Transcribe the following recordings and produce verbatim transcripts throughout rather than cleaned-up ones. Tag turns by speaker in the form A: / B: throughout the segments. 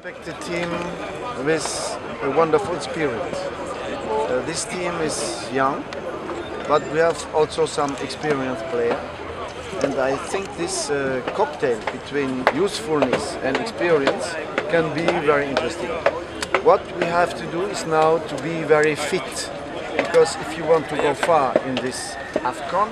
A: Expect a team with a wonderful spirit. Uh, this team is young, but we have also some experienced players. And I think this uh, cocktail between usefulness and experience can be very interesting. What we have to do is now to be very fit, because if you want to go far in this AFCON,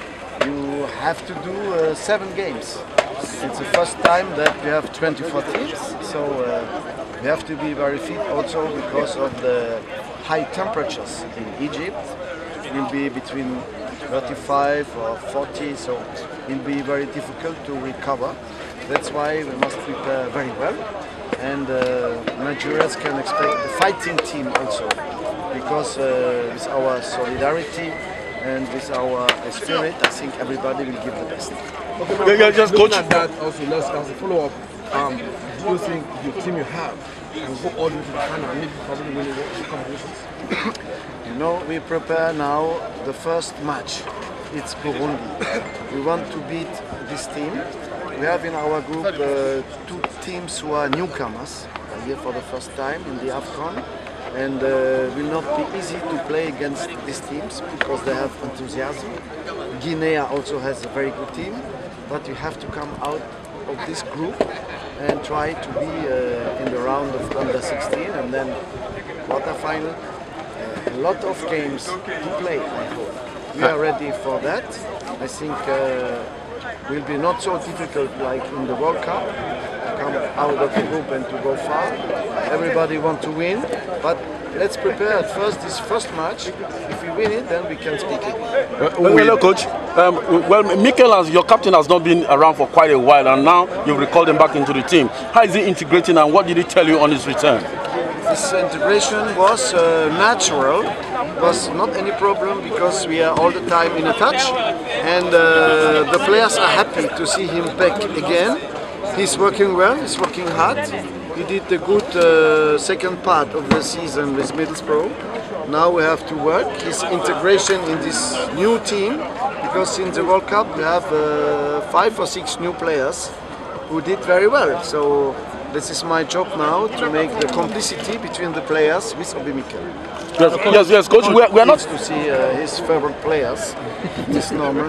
A: you have to do uh, seven games. It's the first time that we have twenty-four teams, so uh, we have to be very fit also because of the high temperatures in Egypt. It will be between thirty-five or forty, so it will be very difficult to recover. That's why we must prepare very well. And uh, Nigerians can expect the fighting team also, because uh, with our solidarity and with our spirit, I think everybody will give the best.
B: Okay, yeah, just
C: looking
B: coach.
C: at that also, let's as a follow-up, um, do you think the team you have will go all the way to the final and maybe probably win the competitions?
A: You know, we prepare now the first match. It's Burundi. We want to beat this team. We have in our group uh, two teams who are newcomers, are here for the first time in the AFCON, and uh, will not be easy to play against these teams because they have enthusiasm. Guinea also has a very good team, but you have to come out of this group and try to be uh, in the round of under sixteen and then quarterfinal. Uh, a lot of games to play, I hope. We are ready for that. I think uh, will be not so difficult like in the World Cup to come out of the group and to go far. Everybody wants to win, but let's prepare at first this first match. If we win it, then we can speak it.
B: Uh, hello, coach. Um, well, Mikel, as your captain, has not been around for quite a while, and now you've recalled him back into the team. How is he integrating, and what did he tell you on his return?
A: This integration was uh, natural, was not any problem because we are all the time in a touch, and uh, the players are happy to see him back again. He's working well, he's working hard. He did a good uh, second part of the season with Middlesbrough. Now we have to work his integration in this new team, because in the World Cup we have uh, five or six new players who did very well. So this is my job now, to make the complicity between the players with Obi Mikel.
B: Yes, yes, yes, coach. We are, we are not
A: to see uh, his favorite players. It's normal.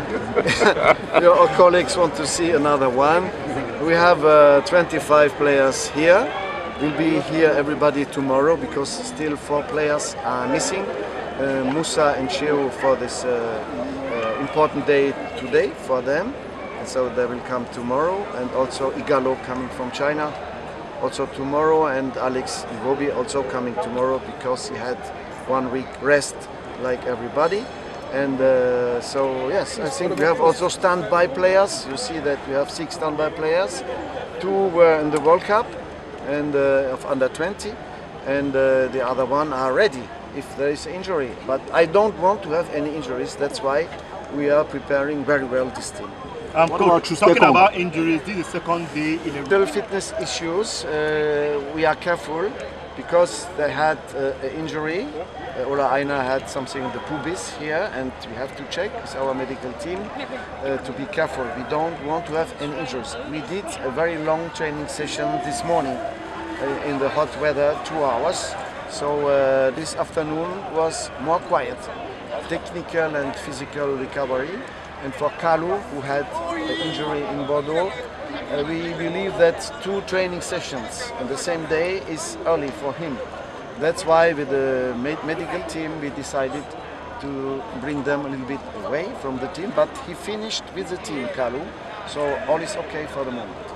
A: Your colleagues want to see another one. We have uh, twenty-five players here. We'll be here everybody tomorrow because still four players are missing. Uh, Musa and Cheo for this uh, uh, important day today for them. And so they will come tomorrow, and also Igalo coming from China also tomorrow, and Alex Iwobi also coming tomorrow because he had one week rest like everybody. And uh, so yes, I think we have also standby players. You see that we have six standby players. Two were in the World Cup and uh, of under twenty, and uh, the other one are ready if there is injury. But I don't want to have any injuries. That's why we are preparing very well this team.
D: Um, coach, talking about injuries, this is the second day in a
A: Little fitness issues. Uh, we are careful because they had uh, an injury. Uh, Ola Aina had something in the pubis here, and we have to check with our medical team uh, to be careful. We don't want to have any injuries. We did a very long training session this morning uh, in the hot weather, two hours. So uh, this afternoon was more quiet, technical and physical recovery. And for Kalu, who had an injury in Bordeaux, uh, we believe that two training sessions on the same day is early for him. That's why with the med medical team we decided to bring them a little bit away from the team, but he finished with the team, Kalu, so all is okay for the moment.